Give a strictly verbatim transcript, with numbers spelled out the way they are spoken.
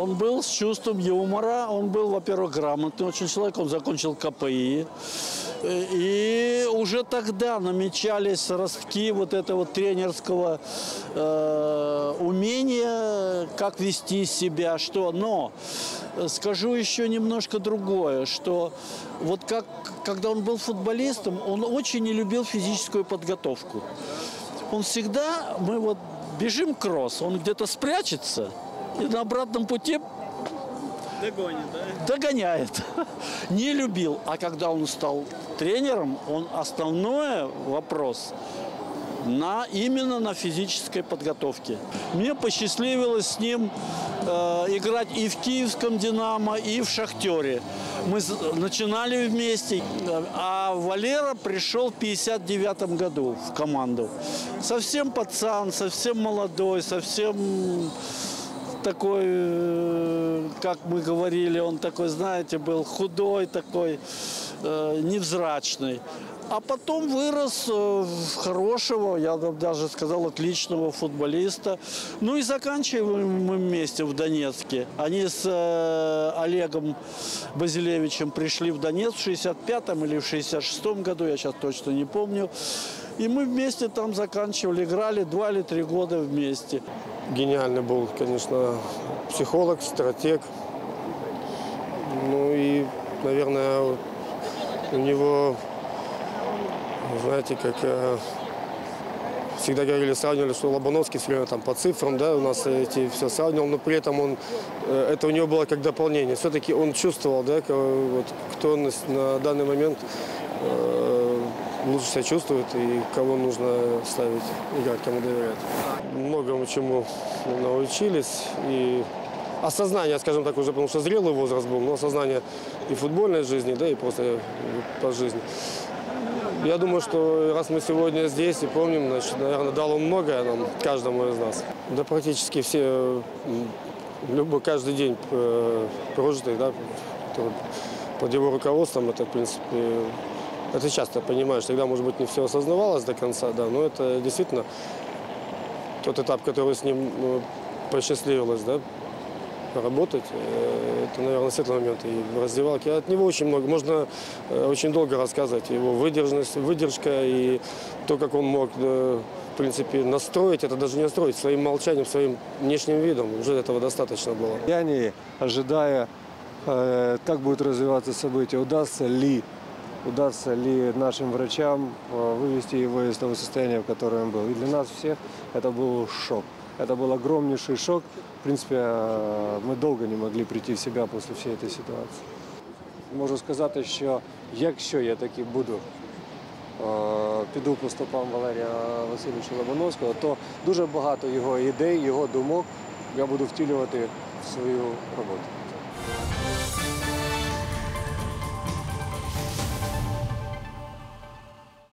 он был с чувством юмора, он был, во-первых, грамотный очень человек, он закончил ка пэ и. И уже тогда намечались ростки вот этого вот тренерского э, умения, как вести себя, что. Но скажу еще немножко другое, что вот как, когда он был футболистом, он очень не любил физическую подготовку. Он всегда, мы вот бежим кросс, он где-то спрячется и на обратном пути Догонит, да? догоняет. Не любил. А когда он стал тренером, он основной вопрос на, именно на физической подготовке. Мне посчастливилось с ним э, играть и в киевском «Динамо», и в «Шахтере». Мы начинали вместе, а Валера пришел в пятьдесят девятом году в команду. Совсем пацан, совсем молодой, совсем такой, как мы говорили, он такой, знаете, был худой, такой, э, невзрачный. А потом вырос в хорошего, я даже сказал, отличного футболиста. Ну и заканчиваем мы вместе в Донецке. Они с э, Олегом Базилевичем пришли в Донецк в шестьдесят пятом или в шестьдесят шестом году, я сейчас точно не помню. И мы вместе там заканчивали, играли два или три года вместе. Гениальный был, конечно, психолог, стратег. Ну и, наверное, у него, знаете, как э, всегда говорили, сравнивали, что Лобановский все время там по цифрам, да, у нас эти все сравнивал, но при этом он, э, это у него было как дополнение. Все-таки он чувствовал, да, вот, кто на, на данный момент э, лучше себя чувствует и кого нужно ставить играть, кому доверять. Многому чему научились. И осознание, скажем так, уже, потому что зрелый возраст был, но осознание и футбольной жизни, да, и просто по жизни. Я думаю, что раз мы сегодня здесь и помним, значит, наверное, дало многое нам, каждому из нас. Да практически все, любой, каждый день прожитый, да, под его руководством, это, в принципе, это часто понимаешь, тогда, может быть, не все осознавалось до конца, да, но это действительно тот этап, который с ним посчастливилось, да, работать, это, наверное, светлый момент. И в раздевалке от него очень много, можно очень долго рассказывать. Его выдержанность, выдержка и то, как он мог, в принципе, настроить, это даже не настроить, своим молчанием, своим внешним видом, уже этого достаточно было. Я не ожидая, как будут развиваться события, удастся ли Удастся ли нашим врачам вывести его из того состояния, в котором он был. И для нас всех это был шок. Это был огромнейший шок. В принципе, ми довго не могли прийти в себя після всієї цієї ситуації. Можу сказати, що якщо я таки буду, піду по стопам Валерія Васильовича Лобановського, то дуже багато його ідей, його думок я буду втілювати в свою роботу.